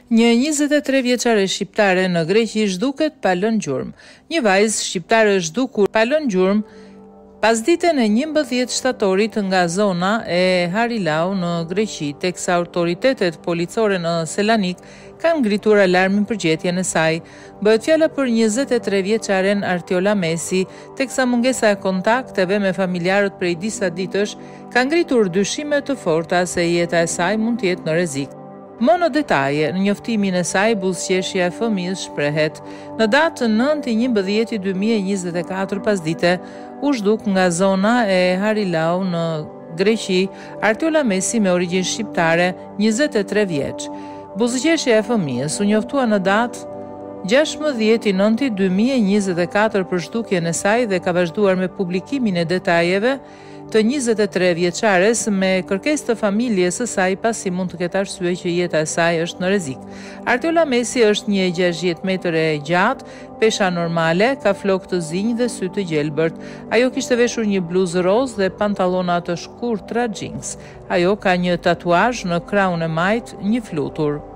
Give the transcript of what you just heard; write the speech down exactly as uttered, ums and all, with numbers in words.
Një njëzet e tre vjeçare shqiptare në Greqi zhduket pa lënë gjurmë. Një vajzë shqiptare zhdukur pa lënë gjurmë pas ditën e njëmbëdhjetë shtatorit nga zona e Harilau në Greqi, teksa autoritetet policore në Selanik kanë ngritur alarmin për gjetjen e saj. Bëhet fjala për njëzet e tre vjeçaren Artiola Mesi, teksa mungesa e kontakteve me familjarët prej disa ditësh ka ngritur dyshime të forta se jeta e saj mund të jetë në rrezik. Më në detaje, në njoftimin e saj, buzëqeshja e fëmijës shprehet. Në datën nëntë i njëmbëdhjetë dy mijë e njëzet e katër pasdite, u zhduk nga zona e Harilau në Greqi, Artiola Mesi me origjinë shqiptare, njëzet e tre vjeç. Buzëqeshja e fëmijës u njoftua në datë gjashtëdhjetë i nënti dy mijë e njëzet e katër për zhdukjen e saj dhe ka vazhduar me publikimin e detajeve të njëzet e tre vjeçares me kërkesë të familjes së saj pasi mund të ketë arsye që jeta e saj është në rrezik. Artiola Mesi është një e gjashtëdhjetë metër e gjatë, pesha normale, ka flokë të zinj dhe sy të gjelbërt. Ajo kishte veshur një bluzë roz dhe pantallona të shkurtra jeans. Ajo ka një tatuazh në krahun e majt, një flutur.